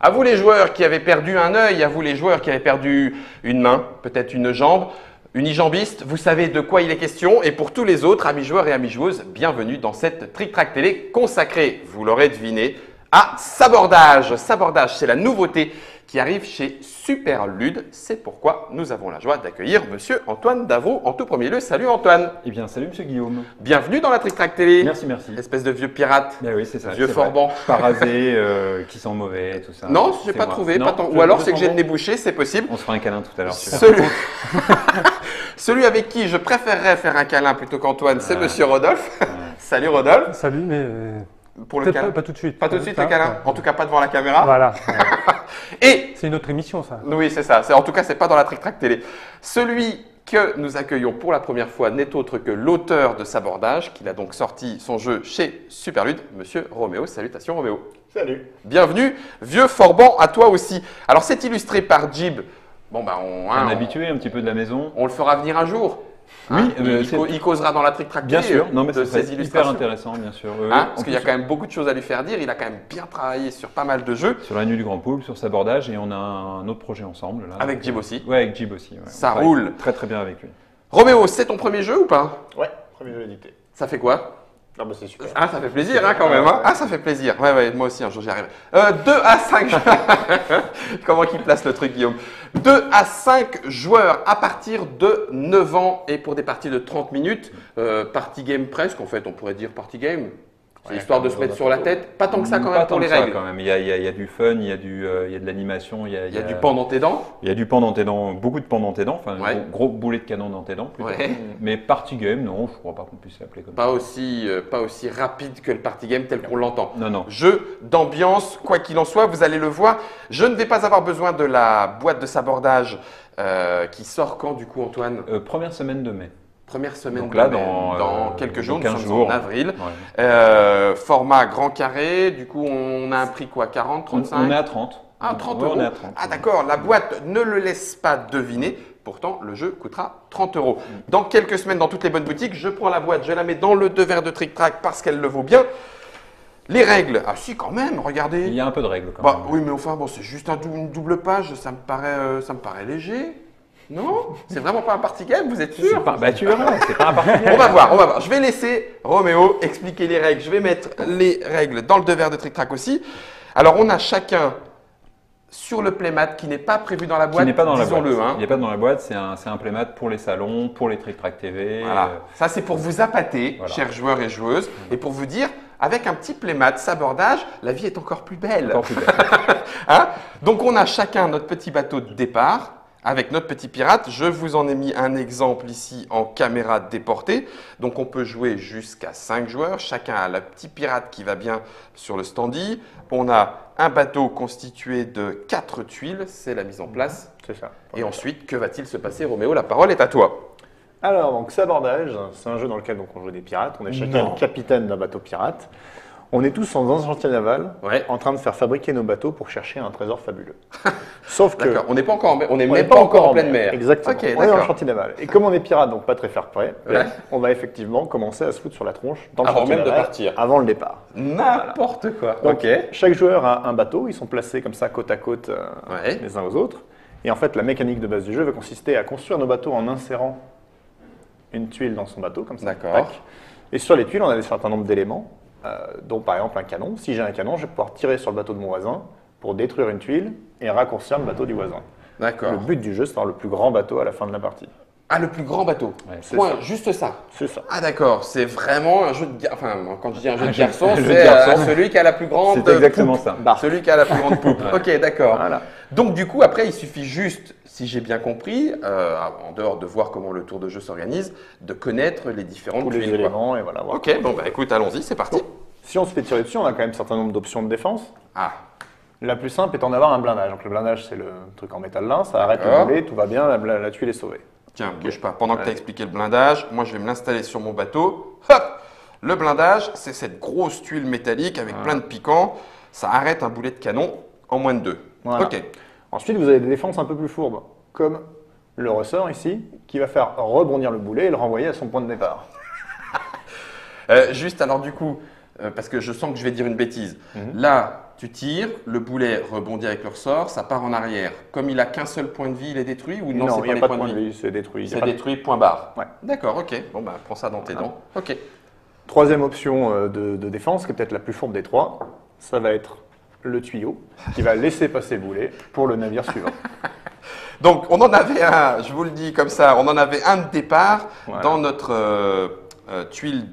À vous les joueurs qui avaient perdu un œil, à vous les joueurs qui avaient perdu une main, peut-être une jambe, unijambiste, vous savez de quoi il est question. Et pour tous les autres, amis joueurs et amis joueuses, bienvenue dans cette Trick Track Télé consacrée, vous l'aurez deviné, à Sabordage. Sabordage, c'est la nouveauté qui arrive chez Superlude. C'est pourquoi nous avons la joie d'accueillir Monsieur Antoine Davot en tout premier lieu. Salut Antoine. Eh bien, salut Monsieur Guillaume. Bienvenue dans la Trick Track Télé. Merci, merci. Espèce de vieux pirate. Ben oui, c'est ça. Vieux Forban. Pas rasé, qui sent mauvais, tout ça. Non, je n'ai pas trouvé. Non, Ou alors c'est que j'ai le nez bouché, c'est possible. On se fera un câlin tout à l'heure. Celui avec qui je préférerais faire un câlin plutôt qu'Antoine, c'est Monsieur Rodolphe. Salut Rodolphe. Salut, mais Pour le câlin. pas tout de suite. Pas tout de suite le câlin. En tout cas, pas devant la caméra. Voilà. Et C'est une autre émission, ça. oui, c'est ça. En tout cas, c'est pas dans la Trick Track Télé. Celui que nous accueillons pour la première fois n'est autre que l'auteur de Sabordage, qui a donc sorti son jeu chez Superlude, Monsieur Roméo. Salutations Roméo. Salut. Bienvenue, vieux Forban, à toi aussi. Alors, c'est illustré par Jib. Bon, bah, Un habitué un petit peu de la maison. on le fera venir un jour. Oui, il causera dans la Trick Track bien Télé, sûr. Non, mais de c'est ses hyper illustrations. intéressant, bien sûr. Parce qu'il y a quand même beaucoup de choses à lui faire dire. Il a quand même bien travaillé sur pas mal de jeux. Sur la nuit du Grand Pool, sur Sabordage, et on a un autre projet ensemble. Là, Avec Jib aussi. Ouais, avec Jib aussi. Ouais. Ça On travaille roule. Très très bien avec lui. Roméo, c'est ton premier jeu ou pas? Ouais, premier jeu édité. Ça fait quoi? Ah bah c'est super. Ah, ça fait plaisir quand même. Hein. Ah, ça fait plaisir. Ouais, moi aussi, un jour j'y arrive. 2 à 5 Comment qu'il place le truc, Guillaume? 2 à 5 joueurs à partir de 9 ans et pour des parties de 30 minutes. Party game presque, en fait, on pourrait dire party game. C'est Ouais, histoire de comme se mettre dans sur la un tête. Pas tant que ça quand Pas même pour tant les que ça, règles. quand même. Il y a du fun, il y a de l'animation. Il y a du pan dans tes dents. Il y a du pan dans tes dents, beaucoup de pan dans tes dents, enfin Ouais. gros boulet de canon dans tes dents plutôt. Ouais. Mais party game, non, je crois pas qu'on puisse l'appeler comme ça. Pas aussi rapide que le party game tel qu'on l'entend. Non, non. Jeu d'ambiance, quoi qu'il en soit, vous allez le voir. Je ne vais pas avoir besoin de la boîte de sabordage qui sort quand du coup Antoine? Première semaine de mai. Première semaine Donc là, de mai, dans, dans quelques jours, nous 15 sommes jours. en avril. Ouais. Format grand carré, du coup on a un prix quoi? 40, 35? On est à 30. Ah, 30 Ouais, euros. on est à 30. Ah d'accord, la boîte ne le laisse pas deviner. Pourtant, le jeu coûtera 30 euros. Dans quelques semaines, dans toutes les bonnes boutiques, je prends la boîte, je la mets dans le devers de Trick Track parce qu'elle le vaut bien. Les règles, ah si quand même, regardez. Il y a un peu de règles quand Bah, même. oui, mais enfin, bon, c'est juste une double page, ça me paraît léger. Non? C'est vraiment pas un party game, vous êtes sûr? Bah tu verras, c'est pas un party game. On va voir. Je vais laisser Roméo expliquer les règles. Je vais mettre les règles dans le devers de Trick Track aussi. Alors, on a chacun sur le playmat qui n'est pas prévu dans la boîte, Qui n'est pas dans la boîte. disons-le. Hein. Il n'est pas dans la boîte, c'est un playmat pour les salons, pour les Trick Track TV. Voilà. Ça, c'est pour vous appâter, Voilà. chers joueurs et joueuses, et pour vous dire, avec un petit playmat, sabordage, la vie est encore plus belle. Encore plus belle. Hein? Donc, on a chacun notre petit bateau de départ avec notre petit pirate. Je vous en ai mis un exemple ici en caméra déportée. Donc, on peut jouer jusqu'à 5 joueurs. Chacun a le petit pirate qui va bien sur le standy. On a un bateau constitué de 4 tuiles. C'est la mise en place. C'est ça. Et ensuite, que va-t-il se passer, Roméo? La parole est à toi. Alors, donc Sabordage, c'est un jeu dans lequel donc, on joue des pirates. On est chacun le capitaine d'un bateau pirate. On est tous dans un chantier naval, Ouais. en train de faire fabriquer nos bateaux pour chercher un trésor fabuleux. Sauf que D'accord. On n'est pas encore, on n'est on même n'est pas encore en pleine mer. Exactement. Ok, on est dans le d'accord. chantier naval. Et comme on est pirate, donc pas très fair-play, Ouais. on va effectivement commencer à se foutre sur la tronche dans le Avant chantier même de naval, partir. avant le départ. N'importe quoi. Donc, Ok. chaque joueur a un bateau, ils sont placés comme ça côte à côte Ouais. les uns aux autres. Et en fait, la mécanique de base du jeu va consister à construire nos bateaux en insérant une tuile dans son bateau, comme ça. D'accord. Tac. Et sur les tuiles, on a un certain nombre d'éléments, dont par exemple un canon. Si j'ai un canon, je vais pouvoir tirer sur le bateau de mon voisin pour détruire une tuile et raccourcir le bateau du voisin. D'accord. Le but du jeu, c'est d'avoir le plus grand bateau à la fin de la partie. Ah, le plus grand bateau. Ouais, c'est Point, ça. juste ça. C'est ça. Ah, d'accord. C'est vraiment un jeu de garçon. Enfin, quand je dis un jeu de jeu- garçon, un jeu de c'est garçon. celui qui a la plus grande C'est exactement poupe. ça. Barque. Celui qui a la plus grande poupe. Ok, d'accord. Voilà. Donc, du coup, après, il suffit juste, si j'ai bien compris, en dehors de voir comment le tour de jeu s'organise, de connaître les différentes Tous les tuiles, quoi. éléments, et voilà. voilà. Ok, bon, bah écoute, allons-y, c'est parti. Si on se fait tirer dessus, on a quand même un certain nombre d'options de défense. Ah, La plus simple étant d'avoir un blindage. Donc le blindage, c'est le truc en métal lin, ça arrête D'accord. le boulet, tout va bien, la tuile est sauvée. tiens, bouge pas. Pendant que tu as Ouais. expliqué le blindage, moi, je vais me l'installer sur mon bateau. Hop! Le blindage, c'est cette grosse tuile métallique avec plein de piquants. Ça arrête un boulet de canon en moins de 2. Voilà. Ok. Ensuite, vous avez des défenses un peu plus fourbes, comme le ressort ici, qui va faire rebondir le boulet et le renvoyer à son point de départ. Juste alors du coup, parce que je sens que je vais dire une bêtise. Mhm. Là, tu tires, le boulet rebondit avec le ressort, ça part en arrière. Comme il a qu'un seul point de vie, il est détruit ou non, Non, c'est il n'y a les pas de points point de vie, c'est détruit. Il y a C'est pas de- détruit, point barre. Ouais. D'accord, ok. Bon, bah, prends ça dans tes Voilà. dents. Ok. Troisième option de défense, qui est peut-être la plus forte des trois, ça va être le tuyau qui va laisser passer le boulet pour le navire suivant. Donc, on en avait un, je vous le dis comme ça, on en avait un de départ Voilà. dans notre tuile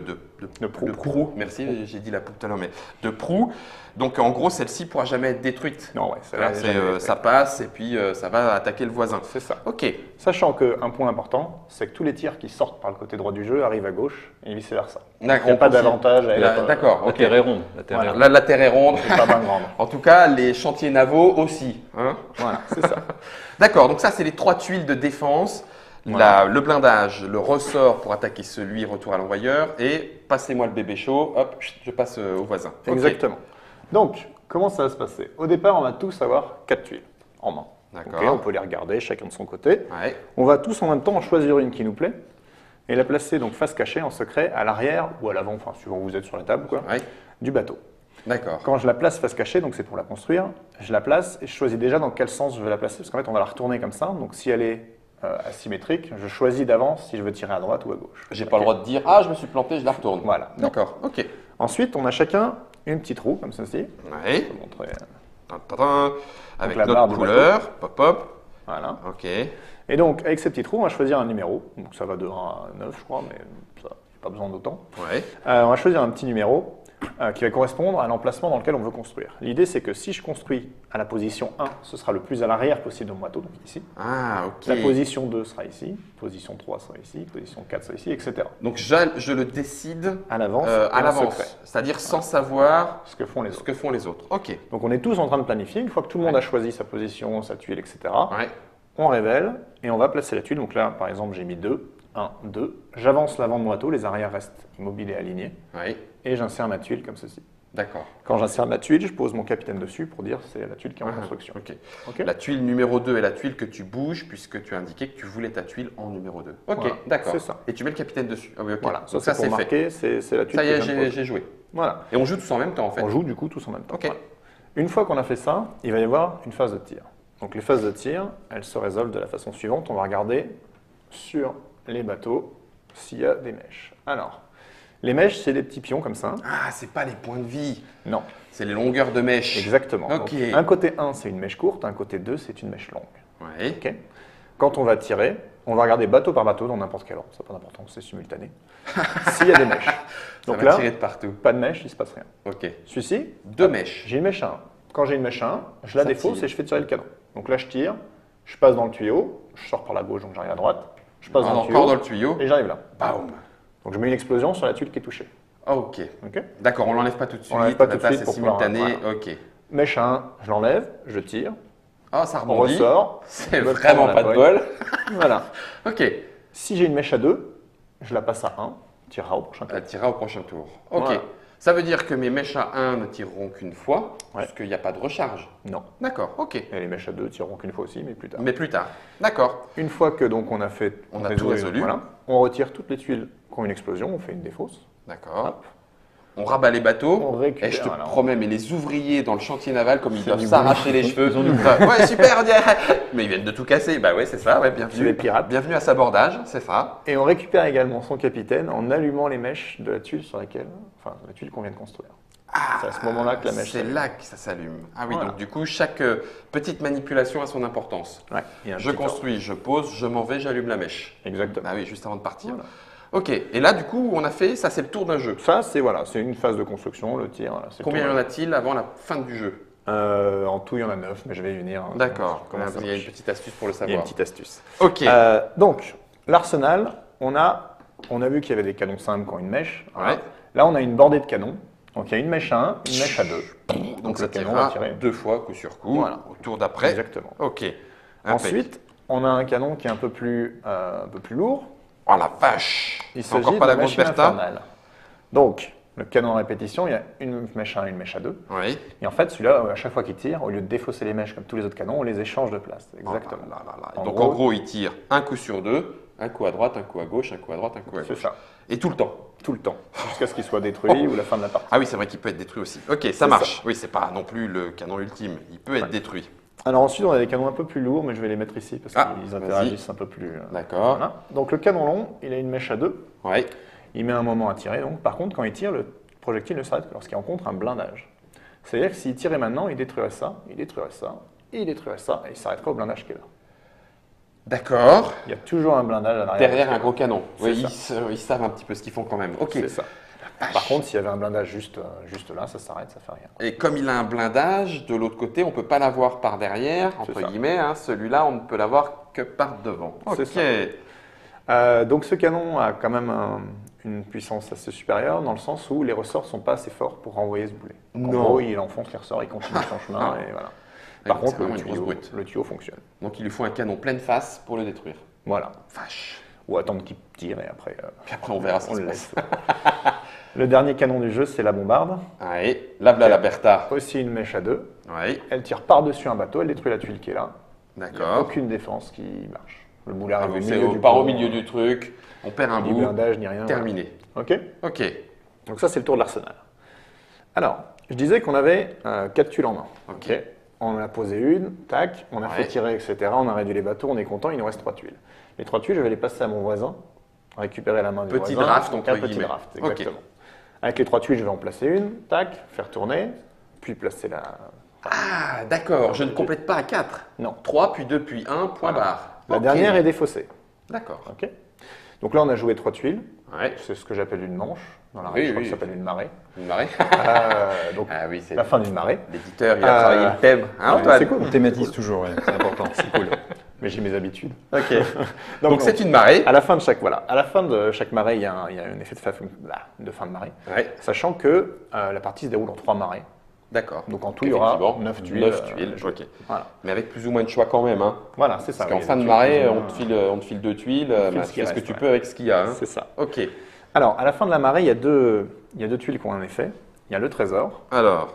De proue. de proue. Merci, j'ai dit la proue tout à l'heure, mais de proue. Donc, en gros, celle-ci ne pourra jamais être détruite. Non, ouais, Là, ça passe et puis ça va attaquer le voisin. C'est ça. Ok. Sachant qu'un point important, c'est que tous les tirs qui sortent par le côté droit du jeu arrivent à gauche et vice-versa. Il D'accord. n'y a pas d'avantage à Là, être D'accord, La ok. terre est ronde. La terre Voilà. est ronde. Là, la terre est ronde. pas bien grande. En tout cas, les chantiers navaux aussi. Hein. Voilà, c'est ça. D'accord, donc ça, c'est les trois tuiles de défense. Voilà. Le blindage, le ressort pour attaquer celui, retour à l'envoyeur, et passez-moi le bébé chaud, hop, je passe au voisin. Ok. Exactement. Donc, comment ça va se passer? Au départ, on va tous avoir 4 tuiles en main. D'accord. Ok, on peut les regarder chacun de son côté. Ouais. On va tous en même temps en choisir une qui nous plaît et la placer donc face cachée en secret à l'arrière ou à l'avant, enfin suivant où vous êtes sur la table, quoi, Ouais. du bateau. D'accord. Quand je la place face cachée, donc c'est pour la construire, je la place et je choisis déjà dans quel sens je vais la placer parce qu'en fait on va la retourner comme ça. Donc si elle est asymétrique, je choisis d'avance si je veux tirer à droite ou à gauche. J'ai pas le droit de dire, ah, je me suis planté, je la retourne. Voilà. D'accord, ok. Ensuite, on a chacun une petite roue comme ceci. Ouais. Je vais vous montrer. Tadam. Avec la barre notre du couleur, pop, hop. Voilà. Ok. Et donc avec ces petites roues, on va choisir un numéro. Donc ça va de 1 à 9, je crois, mais ça, pas besoin d'autant. Ouais. On va choisir un petit numéro qui va correspondre à l'emplacement dans lequel on veut construire. L'idée, c'est que si je construis à la position 1, ce sera le plus à l'arrière possible de mon bateau, donc ici. Ah, ok. La position 2 sera ici, position 3 sera ici, position 4 sera ici, etc. Donc je le décide À l'avance, à et en l'avance, secret, c'est-à-dire sans savoir ce que font les ce autres. que font les autres. Ok. Donc on est tous en train de planifier. Une fois que tout le monde a choisi sa position, sa tuile, etc., Ouais. on révèle et on va placer la tuile. Donc là, par exemple, j'ai mis 2, 1, 2. J'avance l'avant de mon bateau, les arrières restent immobiles et alignés, Ouais. et j'insère ma tuile comme ceci. D'accord. Quand j'insère ma tuile, je pose mon capitaine dessus pour dire c'est la tuile qui est en Ah, construction. Ok. Ok. La tuile numéro 2 est la tuile que tu bouges puisque tu as indiqué que tu voulais ta tuile en numéro 2. Ok, Voilà, d'accord. c'est ça. Et tu mets le capitaine dessus. Ah oui, ok. Voilà, Donc ça ça c'est pour c'est fait. marquer, c'est la tuile Ça y que est, je viens de poser. j'ai joué. Voilà. Et on joue tous en même temps en fait. On joue du coup tous en même temps. Ok. Voilà. Une fois qu'on a fait ça, il va y avoir une phase de tir. Donc les phases de tir, elles se résolvent de la façon suivante. On va regarder sur les bateaux s'il y a des mèches. Alors, les mèches, c'est des petits pions comme ça. Ah, c'est pas les points de vie. Non, C'est les longueurs de mèche. exactement. Ok. Donc, un côté 1, c'est une mèche courte, un côté 2, c'est une mèche longue. Ouais. Ok. Quand on va tirer, on va regarder bateau par bateau dans n'importe quel ordre. Ça n'a pas d'importance, c'est simultané. S'il y a des mèches. Ça Donc va là, tirer de partout. pas de mèche, il ne se passe rien. Ok. Celui-ci, Deux mèches. j'ai une mèche à 1. Quand j'ai une mèche à 1, je la Ça défausse tire. et je fais tirer le canon. Donc là, je tire, je passe dans le tuyau, je sors par la gauche, donc j'arrive à droite. Je passe dans le tuyau Encore dans le tuyau. et j'arrive là. Boum. Donc je mets une explosion sur la tuile qui est touchée. Ok. Ok. D'accord, on l'enlève pas tout de suite. On l'enlève pas tout de Là, suite c'est pour pouvoir- simultané. Ok. Mèche à 1, je l'enlève, je tire, Ah, ça on rebondit. ressort. C'est je me vraiment prends dans pas la de poigne. bol. Voilà. Ok. Si j'ai une mèche à 2, je la passe à 1, on tirera au prochain tour. Elle tirera au prochain tour. Ok. Voilà. Ça veut dire que mes mèches à 1 ne tireront qu'une fois, Ouais. puisqu'il n'y a pas de recharge. Non. D'accord, ok. Et les mèches à 2 tireront qu'une fois aussi, mais plus tard. Mais plus tard. D'accord. Une fois que donc on a fait, On a tout résolu. voilà, on retire toutes les tuiles qui ont une explosion, on fait une défausse. D'accord. Hop. On rabat les bateaux. On récupère, Et je te voilà. promets, mais les ouvriers dans le chantier naval, comme ils C'est doivent du s'arracher les cheveux. Ouais, super, on dirait. Mais ils viennent de tout casser. Bah ouais, c'est ça, ouais, C'est bienvenue. des pirates. Bienvenue à Sabordage, c'est ça. Et on récupère également son capitaine en allumant les mèches de la tuile sur laquelle, enfin, la tuile qu'on vient de construire. C'est à ce moment-là que la mèche C'est s'allume. là que ça s'allume. Ah oui, Voilà. donc du coup, chaque petite manipulation a son importance. Ouais, il y a un Je petit construis, je pose, je m'en vais, j'allume la mèche. ordre. Exactement. Ah oui, juste avant de partir. Voilà. Ok, et là, du coup, on a fait, ça c'est le tour d'un jeu. Ça, c'est voilà, c'est une phase de construction, le tir. Voilà, c'est Combien y tout. en a-t-il avant la fin du jeu? En tout, il y en a 9, mais je vais y venir. hein. D'accord, Comment ça il y a une marche. petite astuce pour le Il y a une savoir. petite astuce. Ok, Donc, l'arsenal, on a vu qu'il y avait des canons simples qui ont une mèche. Voilà. Ouais. Là, on a une bordée de canons. Donc, il y a une mèche à 1, une mèche à 2. donc le ça canon va tirera tirer. 2 fois coup sur coup, Voilà. au tour d'après. Exactement. Ok. Ensuite, on a un canon qui est un peu plus lourd. Oh la vache! Il C'est s'agit encore pas de la la grosse machine Bertha? infernale. Donc, le canon en répétition, il y a une mèche à 1, une mèche à 2. Oui. Et en fait, celui-là, à chaque fois qu'il tire, au lieu de défausser les mèches comme tous les autres canons, on les échange de place. Exactement. Oh là là là là. En Donc gros- en gros, il tire un coup sur 2, Un coup à droite, un coup à gauche, un coup à droite, un coup à C'est gauche. ça, Et tout le temps. tout le temps, jusqu'à ce qu'il soit détruit ou la fin de la partie. Ah oui, c'est vrai qu'il peut être détruit aussi. Ok, ça C'est marche. Oui, c'est pas non plus le canon ultime. Il peut être Ouais. détruit. Alors ensuite, on a des canons un peu plus lourds, mais je vais les mettre ici parce Ah, qu'ils vas-y. interagissent un peu plus. D'accord. Voilà. Donc le canon long, il a une mèche à 2. Ouais. Il met un moment à tirer. Donc, par contre, quand il tire, le projectile ne s'arrête que lorsqu'il rencontre un blindage. C'est-à-dire que s'il tirait maintenant, il détruirait ça, il détruirait ça, il détruirait ça, et il s'arrêterait au blindage qui est là. D'accord. Il y a toujours un blindage à l'arrière. Derrière un gros canon. C'est Oui, ça. ils savent un petit peu ce qu'ils font quand même. Ok. C'est ça. Par contre, s'il y avait un blindage juste là, ça s'arrête, ça fait rien. Et comme il a un blindage, de l'autre côté, on ne peut pas l'avoir par derrière, entre C'est ça. guillemets. Hein. Celui-là, on ne peut l'avoir que par devant. C'est Ok. ça. Donc ce canon a quand même une puissance assez supérieure dans le sens où les ressorts ne sont pas assez forts pour renvoyer ce boulet. Donc, Non. en gros, il enfonce les ressorts, il continue son chemin et voilà. Par donc contre, c'est vraiment une grosse brute. le tuyau fonctionne. Donc il lui faut un canon pleine face pour le détruire. Voilà. Vache. Ou attendre qu'il tire et après, Puis après, on verra ce on qui se le passe. laisse. Le dernier canon du jeu, c'est la bombarde. Ouais. Là, la Bertha. Aussi une mèche à 2. Ouais. Elle tire par-dessus un bateau, elle détruit la tuile qui est là. Il n'y a D'accord. aucune défense qui marche. Le boulet Ah arrive oui, au c'est milieu du part pont, au milieu du truc. On perd un Ni bout. blindage, ni rien. Terminé. Voilà. Ok. Ok. Donc ça, c'est le tour de l'arsenal. Alors, je disais qu'on avait 4 tuiles en main. Ok. Ok. On en a posé une, tac, on a Ouais. fait tirer, etc. On a réduit les bateaux, on est content, il nous reste 3 tuiles. Les 3 tuiles, je vais les passer à mon voisin, récupérer la main du Petit voisin. draft, donc entre un petit guillemets. draft, Ok. exactement. Avec les 3 tuiles, je vais en placer une, tac, faire tourner, puis placer la... Ah, d'accord. Je ne complète pas à 4. Non. 3, puis 2, puis 1, point Voilà. barre. La Ok. dernière est défaussée. D'accord. Ok. Donc là, on a joué 3 tuiles. Ouais. C'est ce que j'appelle une manche. Dans la Oui, règle, je crois oui. que ça s'appelle une marée. Une marée. Donc, Ah oui, c'est la fin d'une marée. l'éditeur, il a travaillé le thème. Hein, Ouais, Antoine c'est cool. On thématise toujours, ouais, c'est important. C'est cool. Mais j'ai mes habitudes. Ok. Donc, Donc c'est une marée. à la fin de chaque à la fin de chaque marée, il y a un effet de fin de marée, Ouais. sachant que la partie se déroule en 3 marées. D'accord. Donc en tout, il y aura Effectivement, 9 tuiles. 9 tuiles. Ok. Voilà, Mais avec plus ou moins de choix quand même. Hein. voilà c'est ça. Parce qu'en oui, fin de les tuiles, marée, plus ou on moins, te file 2 tuiles. file Bah, ce tu qui fais ce que reste, tu ouais. peux avec ce qu'il y a. Hein. C'est ça. Ok. Alors, à la fin de la marée, il y a deux tuiles qui ont un effet. Il y a le trésor. Alors.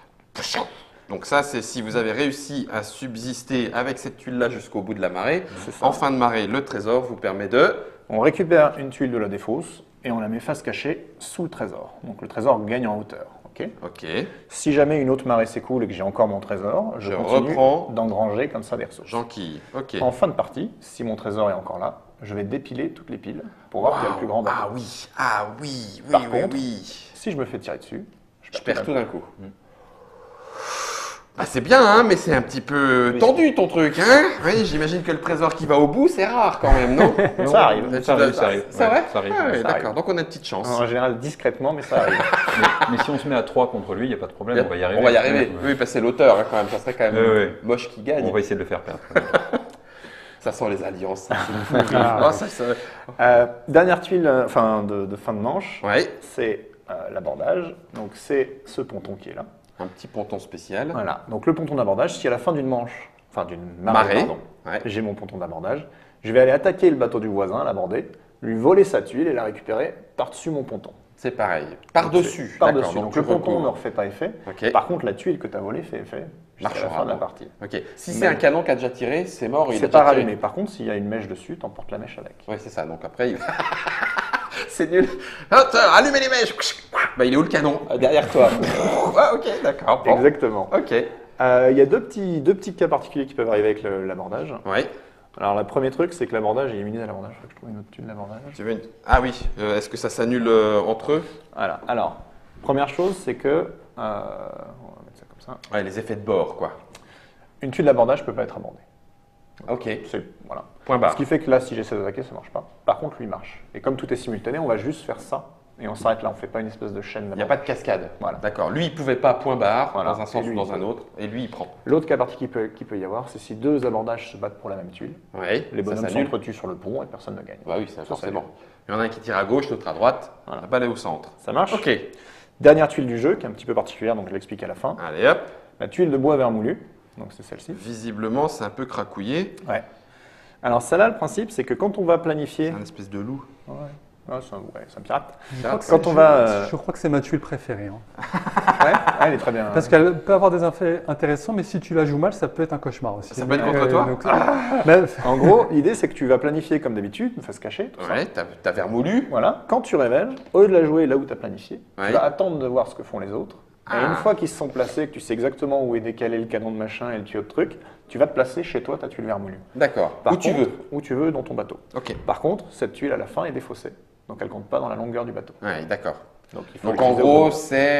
Donc ça, c'est si vous avez réussi à subsister avec cette tuile-là jusqu'au bout de la marée. C'est ça. En fin de marée, le trésor vous permet de... On récupère une tuile de la défausse et on la met face cachée sous le trésor. Donc le trésor gagne en hauteur. Ok. Ok. Si jamais une autre marée s'écoule et que j'ai encore mon trésor, je Je continue reprends. d'engranger comme ça des ressources. J'enquille. Ok. En fin de partie, si mon trésor est encore là, je vais dépiler toutes les piles pour voir qui a le plus grand bateau. Ah oui. Ah oui. Oui, Par oui, contre, oui. Si je me fais tirer dessus, Je perds tout d'un coup. Ah, c'est bien, hein, mais c'est un petit peu Oui. tendu ton truc. Hein, oui, j'imagine que le trésor qui va au bout, c'est rare quand même, non? Ça arrive. Tu Ça dois- arrive, ça arrive. C'est Ouais, vrai? ça arrive, Ah, ouais, ouais, ça d'accord, arrive. donc on a une petite chance. En général, discrètement, mais ça arrive. Mais si on se met à 3 contre lui, il n'y a pas de problème, on va y arriver. On va y arriver. Ouais. Oui, parce que c'est l'auteur hein, quand même. Ça serait quand même Ouais. moche qui gagne. On va essayer de le faire perdre. Ça sent les alliances. Ça, Ah. Oh, ça- Dernière tuile de fin de manche, Ouais, c'est l'abordage. Donc c'est ce ponton qui est là. un petit ponton spécial. Voilà. Donc le ponton d'abordage, si à la fin d'une manche, enfin d'une marée, Marée. pardon, Ouais. j'ai mon ponton d'abordage, je vais aller attaquer le bateau du voisin, l'aborder, lui voler sa tuile et la récupérer par-dessus mon ponton. C'est pareil. Par-dessus. Par-dessus. D'accord, Donc tu le ponton ne recouvres. refait pas effet. Ok. Par contre, la tuile que tu as volée fait effet jusqu'à la Marchera, fin de la bon. partie. Ok. Si c'est Mais- un canon qui a déjà tiré, c'est mort. Il a C'est déjà pas tiré. rallumé. Par contre, s'il y a une mèche dessus, tu emportes la mèche avec. Ouais, c'est ça. Donc après, il... c'est nul. Attends, allumez les mèches. Bah, il est où le canon? Derrière toi. Ah, ok, d'accord. Bon. Exactement. Ok. Il y a deux petits cas particuliers qui peuvent arriver avec l'abordage. Ouais. Alors, le premier truc, c'est que l'abordage est immunisé à l'abordage. Faut que je trouve une autre tuile d'abordage. Tu veux une... Ah oui. Est-ce que ça s'annule entre eux? Voilà. Alors, première chose, c'est que. On va mettre ça comme ça. Ouais, les effets de bord, quoi. Une tuile d'abordage ne peut pas être abordée. Ok. Voilà. Point barre. Ce qui fait que là, si j'essaie d'attaquer, ça ne marche pas. Par contre, lui marche. Et comme tout est simultané, on va juste faire ça. Et on s'arrête là. On ne fait pas une espèce de chaîne. Il n'y a pas de cascade. Voilà. D'accord. Lui, il pouvait pas point barre Voilà. dans un sens Et lui, ou dans il un peut. autre. Et lui, il prend. L'autre cas particulier qui peut y avoir, c'est si deux abordages se battent pour la même tuile. Ouais. Les ça bonhommes s'annule. s'entretuent sur le pont et personne ne gagne. Bah oui, c'est Ça, forcément. Il y en a un qui tire à gauche, l'autre à droite. Voilà. La balle est au centre. Ça marche. Ok. Dernière tuile du jeu, qui est un petit peu particulière, donc je l'explique à la fin. Allez hop. La tuile de bois vermoulu, donc c'est celle-ci. Visiblement, c'est un peu cracouillé. Ouais. Alors celle-là, le principe, c'est que quand on va planifier... C'est un espèce de loup. Ouais. Ah, c'est un pirate. Quand on va, Je crois que c'est ma tuile préférée. Hein. Ouais, elle est très bien. Parce qu'elle peut avoir des effets intéressants, mais si tu la joues mal, ça peut être un cauchemar aussi. Ça peut être contre toi Mais- En gros, l'idée, c'est que tu vas planifier comme d'habitude, une face cachée. Tout ça. Ouais, t'as vermoulu. Voilà. Quand tu révèles, au lieu de la jouer là où tu as planifié, Ouais. tu vas attendre de voir ce que font les autres. Et une fois qu'ils se sont placés, que tu sais exactement où est décalé le canon de machin et le tuyau de truc, tu vas te placer chez toi ta tuile vermoulue. D'accord. Par Où tu contre, veux. Où tu veux dans ton bateau. Ok. Par contre, cette tuile à la fin est défaussée. Donc elle compte pas dans la longueur du bateau. Ouais, d'accord. Il faut Donc en l'utiliser au gros, bon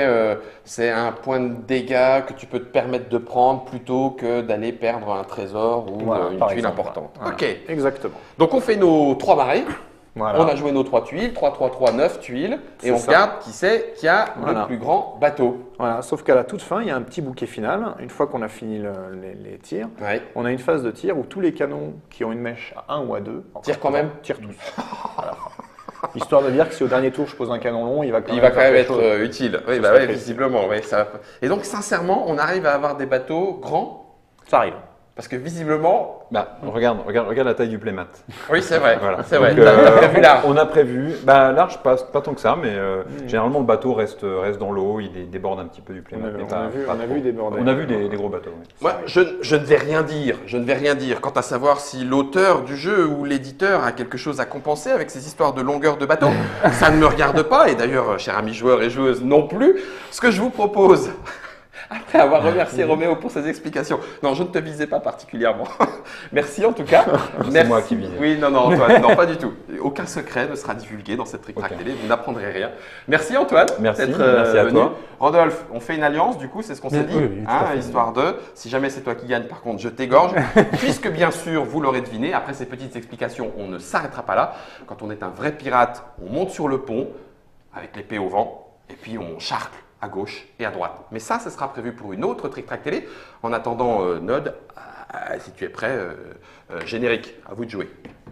c'est un point de dégâts que tu peux te permettre de prendre plutôt que d'aller perdre un trésor ou Voilà, une par tuile exemple, importante. voilà. Ok. Exactement. Donc on fait nos 3 marées. Voilà. On a joué nos 3 tuiles, 3, 3, 3, 9 tuiles. Et C'est on ça. regarde qui c'est qui a Voilà. le plus grand bateau. Voilà. Sauf qu'à la toute fin, il y a un petit bouquet final. Une fois qu'on a fini les tirs, Ouais. on a une phase de tir où tous les canons qui ont une mèche à 1 ou à 2 Tirent quand même. tirent tous. À la fin. Histoire de dire que si au dernier tour je pose un canon long, il va quand Il même va quand faire même quelque être chose. utile. Oui, Ça bah serait ouais, précis. visiblement. Ouais, ça... Et donc sincèrement, on arrive à avoir des bateaux grands Ça arrive. parce que visiblement. Bah, regarde la taille du playmat. Oui, c'est vrai. Voilà. C'est vrai. Donc, T'as prévu large. On a prévu, bah, large pas tant que ça, mais généralement le bateau reste dans l'eau, il déborde un petit peu du playmat. mais pas On a trop. vu des bordels. On a vu des gros bateaux. oui. Moi, je ne vais rien dire. Je ne vais rien dire quant à savoir si l'auteur du jeu ou l'éditeur a quelque chose à compenser avec ces histoires de longueur de bateau. Ça ne me regarde pas, et d'ailleurs, chers amis joueurs et joueuses non plus. Ce que je vous propose, après avoir remercié Roméo pour ses explications, non, je ne te visais pas particulièrement. Merci en tout cas. C'est moi qui visais. Oui, non, Antoine, non, pas du tout. Aucun secret ne sera divulgué dans cette Trick Track Ok. télé. Vous n'apprendrez rien. Merci Antoine. Merci, d'être, merci à venu. toi. Rodolphe, on fait une alliance, du coup, c'est ce qu'on s'est Bien, dit, oui, oui, tout à fait. histoire de, si jamais c'est toi qui gagne, par contre, je t'égorge, puisque bien sûr, vous l'aurez deviné, après ces petites explications, on ne s'arrêtera pas là. Quand on est un vrai pirate, on monte sur le pont, avec l'épée au vent, et puis on charcle à gauche et à droite. Mais ça, ce sera prévu pour une autre Trick Track télé. En attendant, Nod, si tu es prêt, générique, à vous de jouer.